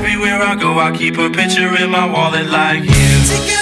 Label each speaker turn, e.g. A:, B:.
A: everywhere I go, I keep a picture in my wallet like you.